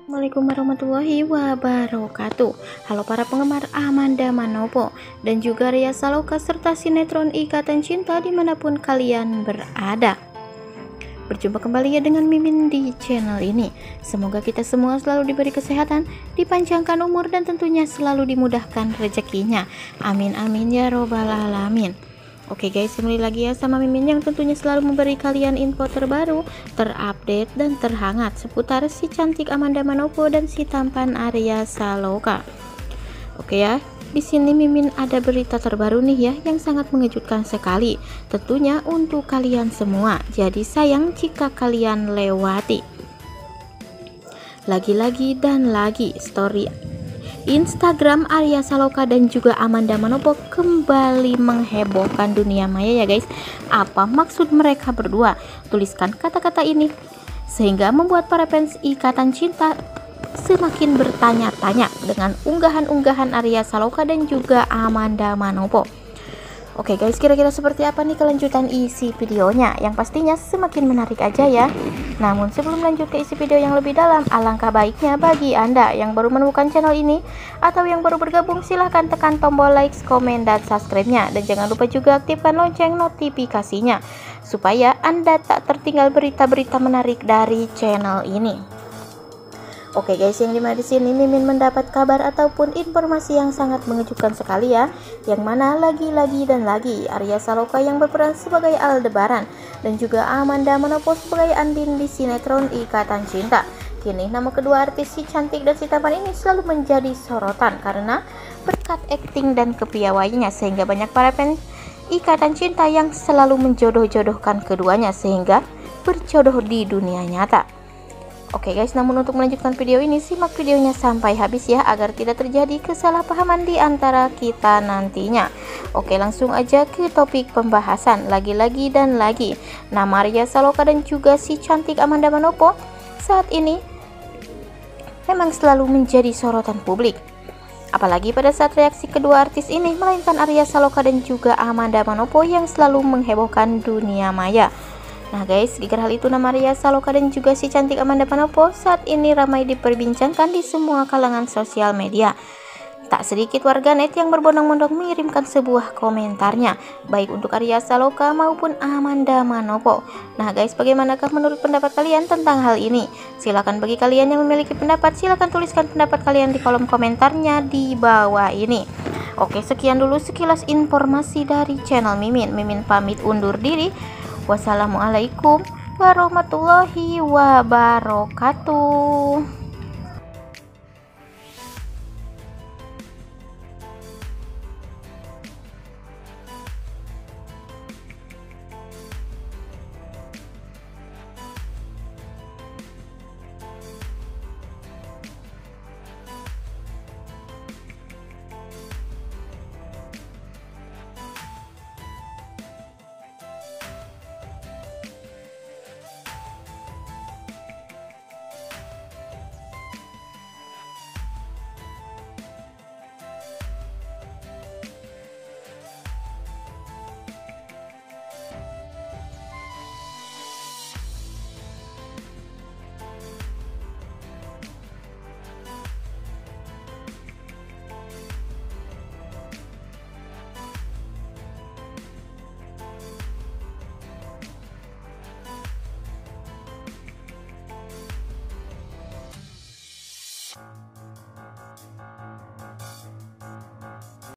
Assalamualaikum warahmatullahi wabarakatuh. Halo para penggemar Amanda Manopo dan juga Ria Saloka serta sinetron Ikatan Cinta dimanapun kalian berada. Berjumpa kembali ya dengan Mimin di channel ini. Semoga kita semua selalu diberi kesehatan, dipanjangkan umur dan tentunya selalu dimudahkan rezekinya. Amin amin ya robbal alamin. Oke guys, kembali lagi ya sama Mimin yang tentunya selalu memberi kalian info terbaru, terupdate dan terhangat seputar si cantik Amanda Manopo dan si tampan Arya Saloka. Oke ya, di sini Mimin ada berita terbaru nih ya yang sangat mengejutkan sekali, tentunya untuk kalian semua. Jadi sayang jika kalian lewati. Lagi-lagi dan lagi story Instagram Arya Saloka dan juga Amanda Manopo kembali menghebohkan dunia maya ya guys. Apa maksud mereka berdua? Tuliskan kata-kata ini sehingga membuat para fans Ikatan Cinta semakin bertanya-tanya dengan unggahan-unggahan Arya Saloka dan juga Amanda Manopo. Oke guys, kira-kira seperti apa nih kelanjutan isi videonya? Yang pastinya semakin menarik aja ya. Namun sebelum lanjut ke isi video yang lebih dalam, alangkah baiknya bagi Anda yang baru menemukan channel ini atau yang baru bergabung, silahkan tekan tombol like, komen, dan subscribe-nya. Dan jangan lupa juga aktifkan lonceng notifikasinya supaya Anda tak tertinggal berita-berita menarik dari channel ini. Oke guys, yang dimana di sini Mimin mendapat kabar ataupun informasi yang sangat mengejutkan sekali ya, yang mana lagi-lagi dan lagi Arya Saloka yang berperan sebagai Aldebaran dan juga Amanda Manopo sebagai Andin di sinetron Ikatan Cinta. Kini nama kedua artis si cantik dan si tampan ini selalu menjadi sorotan karena berkat akting dan kepiawaiannya, sehingga banyak para fans Ikatan Cinta yang selalu menjodoh-jodohkan keduanya sehingga berjodoh di dunia nyata. Oke guys, namun untuk melanjutkan video ini, simak videonya sampai habis ya agar tidak terjadi kesalahpahaman di antara kita nantinya. Oke, langsung aja ke topik pembahasan. Lagi-lagi dan lagi nama Arya Saloka dan juga si cantik Amanda Manopo saat ini memang selalu menjadi sorotan publik. Apalagi pada saat reaksi kedua artis ini, melainkan Arya Saloka dan juga Amanda Manopo yang selalu menghebohkan dunia maya. Nah guys, gara hal itu nama Arya Saloka dan juga si cantik Amanda Manopo saat ini ramai diperbincangkan di semua kalangan sosial media. Tak sedikit warganet yang berbondong-bondong mengirimkan sebuah komentarnya, baik untuk Arya Saloka maupun Amanda Manopo. Nah guys, bagaimanakah menurut pendapat kalian tentang hal ini? Silahkan bagi kalian yang memiliki pendapat, silahkan tuliskan pendapat kalian di kolom komentarnya di bawah ini. Oke, sekian dulu sekilas informasi dari channel Mimin. Mimin pamit undur diri. Wassalamualaikum warahmatullahi wabarakatuh.